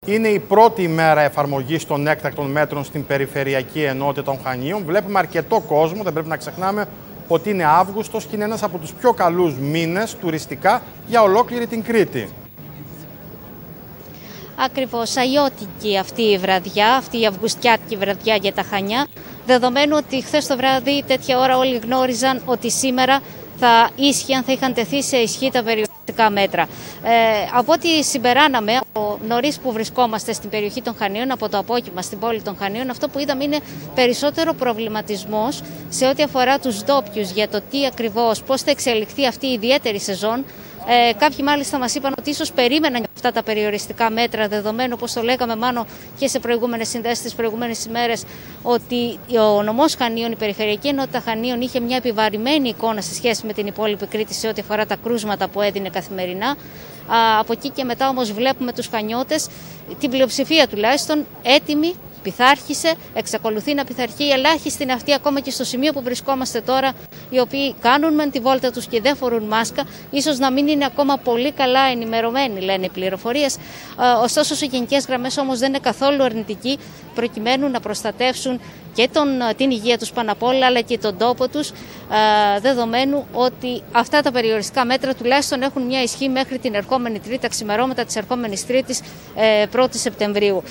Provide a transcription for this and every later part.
Είναι η πρώτη ημέρα εφαρμογής των έκτακτων μέτρων στην Περιφερειακή Ενότητα των Χανίων. Βλέπουμε αρκετό κόσμο, δεν πρέπει να ξεχνάμε ότι είναι Αύγουστος και είναι ένας από τους πιο καλούς μήνες τουριστικά για ολόκληρη την Κρήτη. Ακριβώς, αγιώτικη αυτή η βραδιά, αυτή η αυγουστιάτικη βραδιά για τα Χανιά, δεδομένου ότι χθες το βράδυ τέτοια ώρα όλοι γνώριζαν ότι σήμερα θα είχαν τεθεί σε ισχύ τα περιοριστικά μέτρα. Από ό,τι συμπεράναμε από νωρίς που βρισκόμαστε στην περιοχή των Χανίων, από το απόγευμα στην πόλη των Χανίων, αυτό που είδαμε είναι περισσότερο προβληματισμός σε ό,τι αφορά τους ντόπιους για το τι ακριβώς, πώς θα εξελιχθεί αυτή η ιδιαίτερη σεζόν. Κάποιοι μάλιστα μας είπαν ότι ίσως περίμεναν αυτά τα περιοριστικά μέτρα, δεδομένου, όπως το λέγαμε μάλλον και σε προηγούμενες συνδέσεις τις προηγούμενες ημέρες, ότι ο νομός Χανίων, η Περιφερειακή Ενότητα Χανίων, είχε μια επιβαρημένη εικόνα σε σχέση με την υπόλοιπη Κρήτη σε ό,τι αφορά τα κρούσματα που έδινε καθημερινά. Από εκεί και μετά όμως βλέπουμε τους Χανιώτες, την πλειοψηφία τουλάχιστον, έτοιμοι. Πειθάρχησε, εξακολουθεί να πειθαρχεί. Οι ελάχιστοι είναι αυτοί ακόμα και στο σημείο που βρισκόμαστε τώρα, οι οποίοι κάνουν μεν τη βόλτα τους και δεν φορούν μάσκα. Ίσως να μην είναι ακόμα πολύ καλά ενημερωμένοι, λένε οι πληροφορίες. Ωστόσο, σε γενικές γραμμές όμως δεν είναι καθόλου αρνητικοί, προκειμένου να προστατεύσουν και την υγεία τους πάνω απ' όλα, αλλά και τον τόπο τους, δεδομένου ότι αυτά τα περιοριστικά μέτρα τουλάχιστον έχουν μια ισχύ μέχρι την ερχόμενη Τρίτη, τα ξημερώματα της ερχόμενης Τρίτης, 1η Σεπτεμβρίου.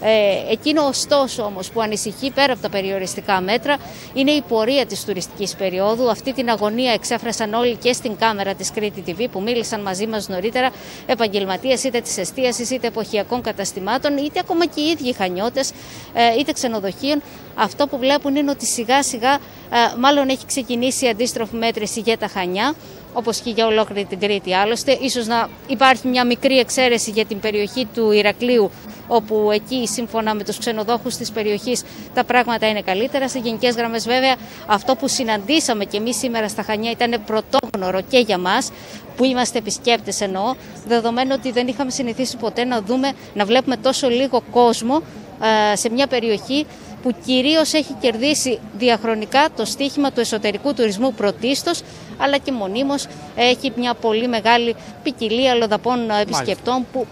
Εκείνο ωστόσο όμως που ανησυχεί πέρα από τα περιοριστικά μέτρα είναι η πορεία της τουριστικής περίοδου. Αυτή την αγωνία εξέφρασαν όλοι και στην κάμερα της Κρήτη TV που μίλησαν μαζί μας νωρίτερα, επαγγελματίες είτε της εστίασης είτε εποχιακών καταστημάτων, είτε ακόμα και οι ίδιοι Χανιώτες, είτε ξενοδοχείων. Αυτό που βλέπουν είναι ότι σιγά σιγά μάλλον έχει ξεκινήσει η αντίστροφη μέτρηση για τα Χανιά, όπως και για ολόκληρη την Κρήτη άλλωστε. Ίσως να υπάρχει μια μικρή εξαίρεση για την περιοχή του Ηρακλείου, όπου εκεί σύμφωνα με τους ξενοδόχους της περιοχής τα πράγματα είναι καλύτερα. Σε γενικές γραμμές βέβαια αυτό που συναντήσαμε και εμείς σήμερα στα Χανιά ήταν πρωτόγνωρο και για μας, που είμαστε επισκέπτες εννοώ, δεδομένου ότι δεν είχαμε συνηθίσει ποτέ να βλέπουμε τόσο λίγο κόσμο σε μια περιοχή που κυρίως έχει κερδίσει διαχρονικά το στίχημα του εσωτερικού τουρισμού πρωτίστως, αλλά και μονίμως έχει μια πολύ μεγάλη ποικιλία αλλοδαπών επισκεπτών που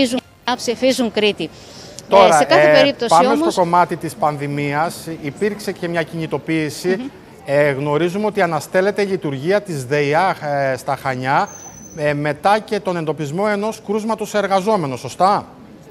ψηφίζουν Κρήτη. Τώρα, σε κάθε περίπτωση πάμε όμως, στο κομμάτι της πανδημίας. Υπήρξε και μια κινητοποίηση. Γνωρίζουμε ότι αναστέλλεται η λειτουργία της ΔΕΙΑΧ στα Χανιά μετά και τον εντοπισμό ενός κρούσματος εργαζόμενων, σωστά?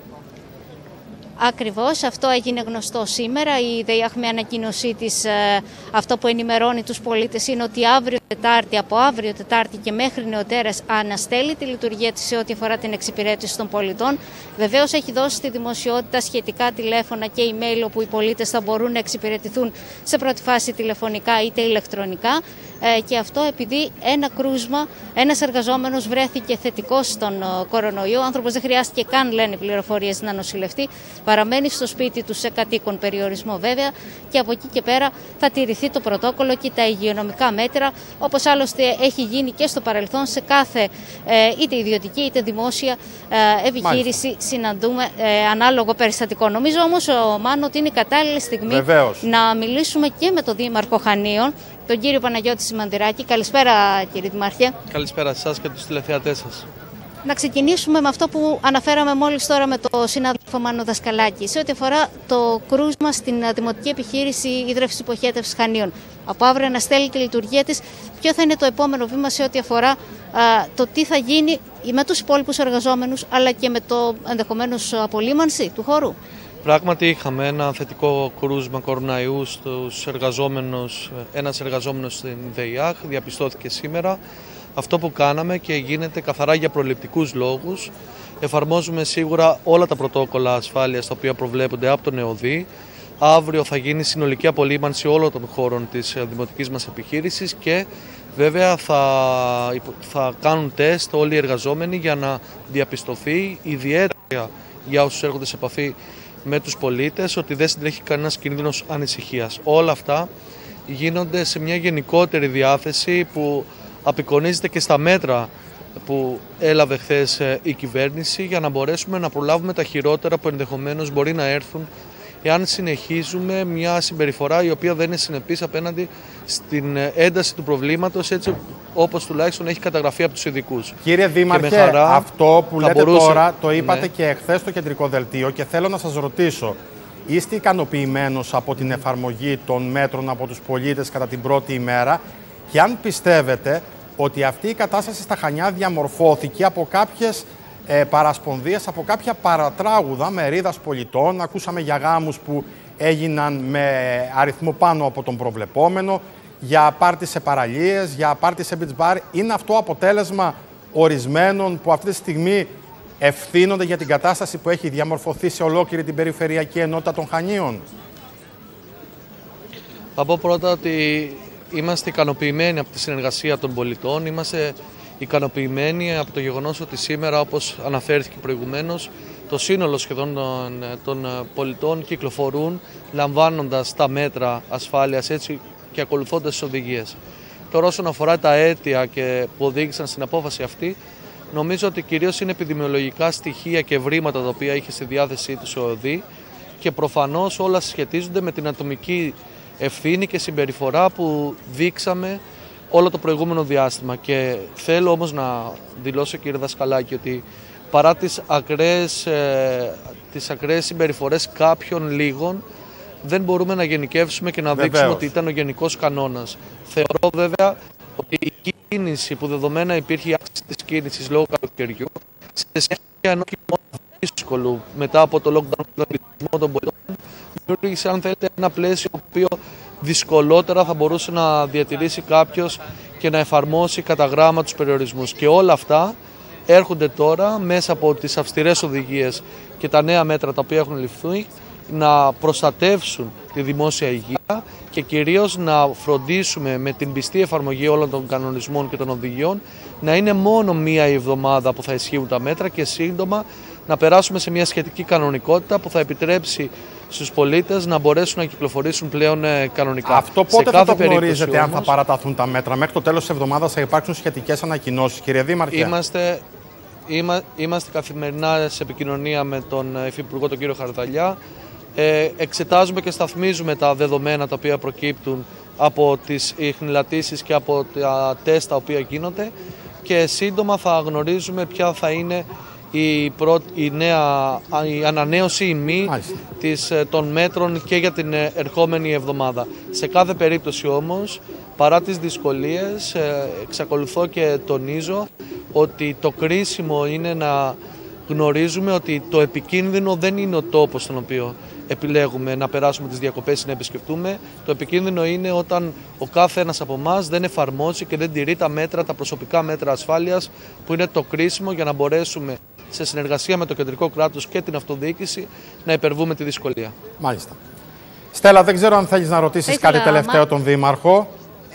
Ακριβώς, αυτό έγινε γνωστό σήμερα. Η ΔΕΙΑΧ με ανακοίνωσή της, αυτό που ενημερώνει τους πολίτες είναι ότι από αύριο Τετάρτη και μέχρι νεοτέρας αναστέλει τη λειτουργία της σε ό,τι αφορά την εξυπηρέτηση των πολιτών. Βεβαίως έχει δώσει στη δημοσιότητα σχετικά τηλέφωνα και email όπου οι πολίτες θα μπορούν να εξυπηρετηθούν σε πρώτη φάση τηλεφωνικά είτε ηλεκτρονικά. Και αυτό επειδή ένας εργαζόμενος βρέθηκε θετικός στον κορονοϊό. Ο άνθρωπος δεν χρειάστηκε καν, λένε οι πληροφορίες, να νοσηλευτεί. Παραμένει στο σπίτι του σε κατοίκον περιορισμό βέβαια και από εκεί και πέρα θα τηρηθεί το πρωτόκολλο και τα υγειονομικά μέτρα, όπως άλλωστε έχει γίνει και στο παρελθόν σε κάθε είτε ιδιωτική είτε δημόσια επιχείρηση. Συναντούμε ανάλογο περιστατικό. Νομίζω όμως, Μάνο, ότι είναι η κατάλληλη στιγμή να μιλήσουμε και με τον Δήμαρχο Χανίων, τον κύριο Παναγιώτη Σιμανδυράκη. Καλησπέρα, κύριε Δημάρχε. Καλησπέρα σε εσάς και τους τηλεθεατές σας. Να ξεκινήσουμε με αυτό που αναφέραμε μόλις τώρα με τον συνάδελφο Μάνο Δασκαλάκη, σε ό,τι αφορά το κρούσμα στην Δημοτική Επιχείρηση Ίδρυυσης Υποχέτευσης Χανίων. Από αύριο αναστέλει τη λειτουργία της. Ποιο θα είναι το επόμενο βήμα σε ό,τι αφορά το τι θα γίνει με τους υπόλοιπους εργαζόμενους, αλλά και με το ενδεχομένως απολύμανση του χώρου? Πράγματι είχαμε ένα θετικό κρούσμα κοροναϊού στους εργαζόμενους. Ένας εργαζόμενος στην ΔΕΙΑΧ διαπιστώθηκε σήμερα. Αυτό που κάναμε και γίνεται καθαρά για προληπτικούς λόγους. Εφαρμόζουμε σίγουρα όλα τα πρωτόκολλα ασφάλειας τα οποία προβλέπονται από τον ΕΟΔΗ. Αύριο θα γίνει συνολική απολύμανση όλων των χώρων της δημοτικής μας επιχείρησης και βέβαια θα κάνουν τεστ όλοι οι εργαζόμενοι για να διαπιστωθεί ιδιαίτερα για όσους έρχονται σε επαφή με τους πολίτες ότι δεν συντρέχει κανένας κίνδυνος ανησυχίας. Όλα αυτά γίνονται σε μια γενικότερη διάθεση που απεικονίζεται και στα μέτρα που έλαβε χθες η κυβέρνηση για να μπορέσουμε να προλάβουμε τα χειρότερα που ενδεχομένως μπορεί να έρθουν εάν συνεχίζουμε μια συμπεριφορά η οποία δεν είναι συνεπής απέναντι στην ένταση του προβλήματος, έτσι όπως τουλάχιστον έχει καταγραφεί από τους ειδικούς. Κύριε Δήμαρχε, αυτό που λέτε τώρα το είπατε και εχθές στο κεντρικό δελτίο και θέλω να σας ρωτήσω. Είστε ικανοποιημένος από την εφαρμογή των μέτρων από τους πολίτες κατά την πρώτη ημέρα και αν πιστεύετε ότι αυτή η κατάσταση στα Χανιά διαμορφώθηκε από κάποιες παρασπονδίες, από κάποια παρατράγουδα μερίδας πολιτών? Ακούσαμε για γάμους που έγιναν με αριθμό πάνω από τον προβλεπόμενο, για πάρτι σε παραλίες, για πάρτι σε beach bar. Είναι αυτό αποτέλεσμα ορισμένων που αυτή τη στιγμή ευθύνονται για την κατάσταση που έχει διαμορφωθεί σε ολόκληρη την περιφερειακή ενότητα των Χανίων? Θα πω πρώτα ότι είμαστε ικανοποιημένοι από τη συνεργασία των πολιτών. Είμαστε ικανοποιημένοι από το γεγονός ότι σήμερα, όπως αναφέρθηκε προηγουμένως, το σύνολο σχεδόν των πολιτών κυκλοφορούν λαμβάνοντας τα μέτρα ασφάλειας έτσι και ακολουθώντας τις οδηγίες. Τώρα, όσον αφορά τα αίτια που οδήγησαν στην απόφαση αυτή, νομίζω ότι κυρίως είναι επιδημιολογικά στοιχεία και ευρήματα τα οποία είχε στη διάθεσή τους ο ΟΔΗ και προφανώς όλα σχετίζονται με την ατομική ευθύνη και συμπεριφορά που δείξαμε όλο το προηγούμενο διάστημα. Και θέλω όμως να δηλώσω, κύριε Δασκαλάκη, ότι παρά τις ακραίες συμπεριφορές κάποιων λίγων, δεν μπορούμε να γενικεύσουμε και να δείξουμε ότι ήταν ο γενικός κανόνας. Θεωρώ βέβαια ότι η κίνηση που δεδομένα υπήρχε, η αύξηση της κίνησης λόγω καλοκαιριού, σε συνέχεια ενός χειμώνα δύσκολου μετά από το lockdown των πολιτών, δημιούργησε, αν θέλετε, ένα πλαίσιο το οποίο δυσκολότερα θα μπορούσε να διατηρήσει κάποιος και να εφαρμόσει κατά γράμμα τους περιορισμούς. Και όλα αυτά έρχονται τώρα μέσα από τις αυστηρές οδηγίες και τα νέα μέτρα τα οποία έχουν ληφθεί να προστατεύσουν τη δημόσια υγεία και κυρίως να φροντίσουμε με την πιστή εφαρμογή όλων των κανονισμών και των οδηγιών να είναι μόνο μία εβδομάδα που θα ισχύουν τα μέτρα και σύντομα να περάσουμε σε μια σχετική κανονικότητα που θα επιτρέψει στους πολίτες να μπορέσουν να κυκλοφορήσουν πλέον κανονικά. Αυτό πότε θα το γνωρίζετε, αν θα παραταθούν τα μέτρα? Μέχρι το τέλος της εβδομάδας θα υπάρξουν σχετικές ανακοινώσεις, κύριε Δήμαρχε? Είμαστε καθημερινά σε επικοινωνία με τον Υφυπουργό, τον κύριο Χαρδαλιά. Εξετάζουμε και σταθμίζουμε τα δεδομένα τα οποία προκύπτουν από τις ιχνηλατήσεις και από τα τεστ τα οποία γίνονται και σύντομα θα γνωρίζουμε ποια θα είναι η ανανέωση ή μη των μέτρων και για την ερχόμενη εβδομάδα. Σε κάθε περίπτωση όμως, παρά τις δυσκολίες, εξακολουθώ και τονίζω ότι το κρίσιμο είναι να γνωρίζουμε ότι το επικίνδυνο δεν είναι ο τόπος στον οποίο επιλέγουμε να περάσουμε τις διακοπές ή να επισκεφτούμε. Το επικίνδυνο είναι όταν ο κάθε ένας από εμάς δεν εφαρμόζει και δεν τηρεί τα μέτρα, τα προσωπικά μέτρα ασφάλειας, που είναι το κρίσιμο για να μπορέσουμε σε συνεργασία με το κεντρικό κράτος και την αυτοδιοίκηση να υπερβούμε τη δυσκολία. Μάλιστα. Στέλλα, δεν ξέρω αν θέλεις να ρωτήσεις κάτι τελευταίο τον Δήμαρχο.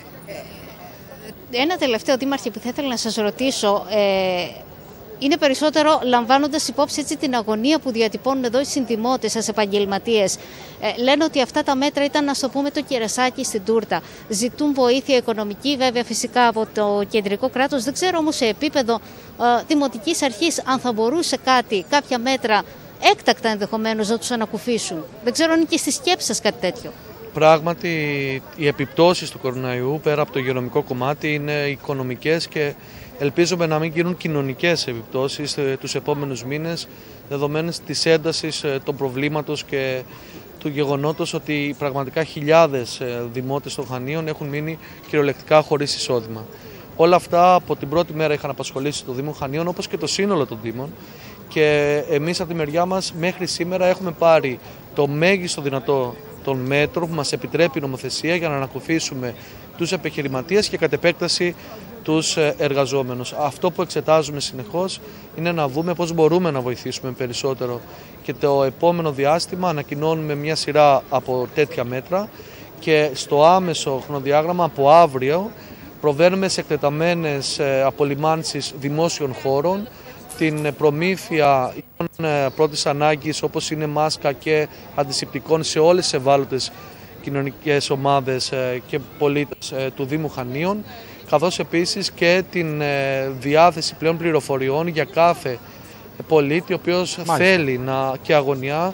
Ένα τελευταίο, Δήμαρχε, που θα ήθελα να σας ρωτήσω, είναι περισσότερο λαμβάνοντας υπόψη έτσι την αγωνία που διατυπώνουν εδώ οι συνδημότες σας επαγγελματίες. Λένε ότι αυτά τα μέτρα ήταν, να το πούμε, το κερασάκι στην τούρτα. Ζητούν βοήθεια οικονομική, βέβαια φυσικά από το κεντρικό κράτος. Δεν ξέρω όμως σε επίπεδο δημοτικής αρχής αν θα μπορούσε κάποια μέτρα έκτακτα ενδεχομένως να τους ανακουφίσουν. Δεν ξέρω αν είναι και στη σκέψη σας κάτι τέτοιο. Πράγματι, οι επιπτώσεις του κοροναϊού πέρα από το υγειονομικό κομμάτι είναι οικονομικές και ελπίζουμε να μην γίνουν κοινωνικές επιπτώσεις τους επόμενους μήνες, δεδομένες της έντασης των προβλήματος και του γεγονότος ότι πραγματικά χιλιάδες δημότες των Χανίων έχουν μείνει κυριολεκτικά χωρίς εισόδημα. Όλα αυτά από την πρώτη μέρα είχαν απασχολήσει το Δήμο Χανίων, όπως και το σύνολο των Δήμων, και εμείς από τη μεριά μας μέχρι σήμερα έχουμε πάρει το μέγιστο δυνατό των μέτρων που μας επιτρέπει η νομοθεσία για να ανακουφίσουμε τους επιχειρηματίες και κατ' επέκταση τους εργαζόμενους. Αυτό που εξετάζουμε συνεχώς είναι να δούμε πώς μπορούμε να βοηθήσουμε περισσότερο και το επόμενο διάστημα ανακοινώνουμε μια σειρά από τέτοια μέτρα και στο άμεσο χρονοδιάγραμμα από αύριο προβαίνουμε σε εκτεταμένες απολυμάνσεις δημόσιων χώρων, την προμήθεια πρώτης ανάγκης όπως είναι μάσκα και αντισηπτικών σε όλες τις ευάλωτες κοινωνικές ομάδες και πολίτες του Δήμου Χανίων, καθώς επίσης και την διάθεση πλέον πληροφοριών για κάθε πολίτη ο οποίος θέλει και αγωνιά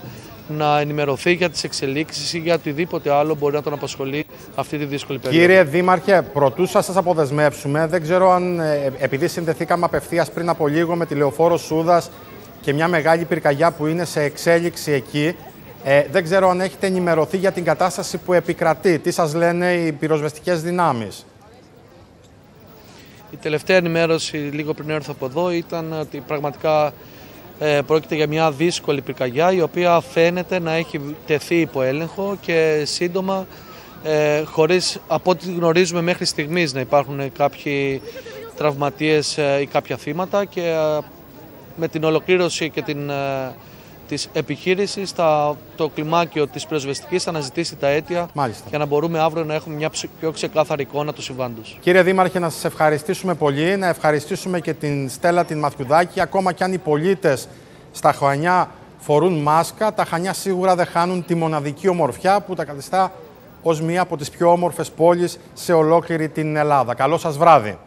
να ενημερωθεί για τις εξελίξεις ή για οτιδήποτε άλλο μπορεί να τον απασχολεί αυτή τη δύσκολη περίοδο. Κύριε Δήμαρχε, προτού σας αποδεσμεύσουμε, δεν ξέρω αν επειδή συνδεθήκαμε απευθείας πριν από λίγο με τη Λεωφόρο Σούδας και μια μεγάλη πυρκαγιά που είναι σε εξέλιξη εκεί, δεν ξέρω αν έχετε ενημερωθεί για την κατάσταση που επικρατεί. Τι σας λένε οι πυροσβεστικές δυνάμεις? Η τελευταία ενημέρωση λίγο πριν έρθω από εδώ ήταν ότι πραγματικά πρόκειται για μια δύσκολη πυρκαγιά η οποία φαίνεται να έχει τεθεί υπό έλεγχο και σύντομα, χωρίς από ό,τι γνωρίζουμε μέχρι στιγμής να υπάρχουν κάποιοι τραυματίες ή κάποια θύματα, και με την ολοκλήρωση και της επιχείρησης το κλιμάκιο της πυροσβεστικής θα αναζητήσει τα αίτια. Μάλιστα. Για να μπορούμε αύριο να έχουμε μια πιο ξεκάθαρη εικόνα του συμβάντος. Κύριε Δήμαρχε, να σας ευχαριστήσουμε πολύ, να ευχαριστήσουμε και την Στέλλα την Μαθιουδάκη. Ακόμα κι αν οι πολίτες στα Χανιά φορούν μάσκα, τα Χανιά σίγουρα δεν χάνουν τη μοναδική ομορφιά που τα καθιστά ως μία από τις πιο όμορφες πόλεις σε ολόκληρη την Ελλάδα. Καλό σας βράδυ.